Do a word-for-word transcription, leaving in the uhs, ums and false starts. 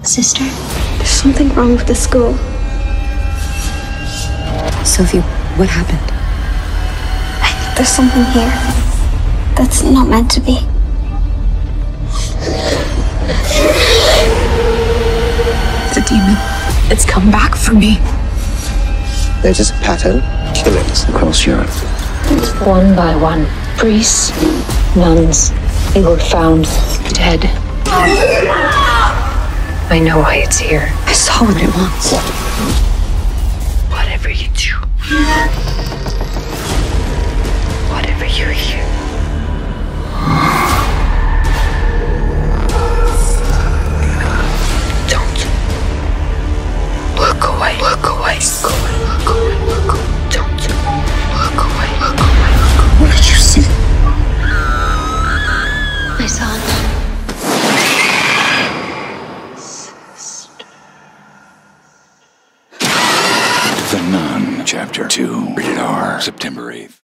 Sister, there's something wrong with the school. Sophie, what happened? I think there's something here that's not meant to be. The demon. It's come back for me. There's a pattern. Killings across Europe. One by one, priests, nuns, they were found dead. I know why it's here. I saw what it wants. Whatever you do, whatever you hear, don't look away. Look away. Look away. Look away. Look away. Don't look away. Look away. Look away. What did you see? I saw a nun. The Nun, Chapter two, rated R, September eighth.